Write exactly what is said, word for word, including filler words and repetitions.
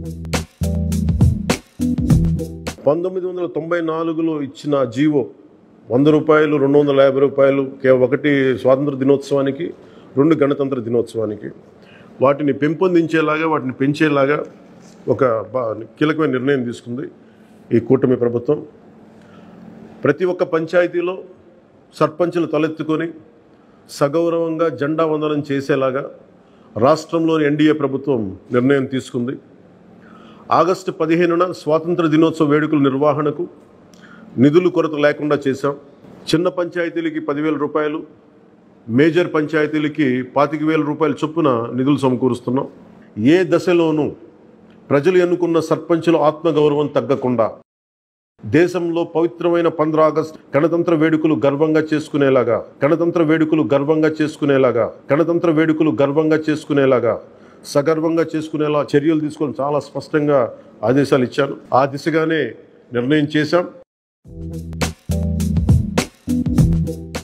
పంతొమ్మిది వందల తొంభై నాలుగులో ఇచ్చిన జీవో వంద రూపాయలు రెండు వందల యాభై రూపాయలు ఒకటి స్వాతంత్ర దినోత్సవానికి, రెండు గణతంత్ర దినోత్సవానికి వాటిని పెంపొందించేలాగా, వాటిని పెంచేలాగా ఒక కీలకమైన నిర్ణయం తీసుకుంది ఈ కూటమి ప్రభుత్వం. ప్రతి ఒక్క పంచాయతీలో సర్పంచులు తలెత్తుకొని సగౌరవంగా జెండా వందనం చేసేలాగా రాష్ట్రంలోని ఎన్డీఏ ప్రభుత్వం నిర్ణయం తీసుకుంది. ఆగస్టు పదిహేనున స్వాతంత్ర దినోత్సవ వేడుకల నిర్వహణకు నిధులు కొరత లేకుండా చేశాం. చిన్న పంచాయతీలకి పదివేల రూపాయలు, మేజర్ పంచాయతీలకి పాతిక వేల రూపాయల చొప్పున నిధులు సమకూరుస్తున్నాం. ఏ దశలోనూ ప్రజలు ఎన్నుకున్న సర్పంచుల ఆత్మగౌరవం తగ్గకుండా దేశంలో పవిత్రమైన పంద్రా ఆగస్టు గణతంత్ర వేడుకలు గర్వంగా చేసుకునేలాగా గణతంత్ర వేడుకలు గర్వంగా చేసుకునేలాగా గణతంత్ర వేడుకలు గర్వంగా చేసుకునేలాగా సగర్వంగా చేసుకునేలా చర్యలు తీసుకొని చాలా స్పష్టంగా ఆదేశాలు ఇచ్చాను. ఆ దిశగానే నిర్ణయం చేశాం.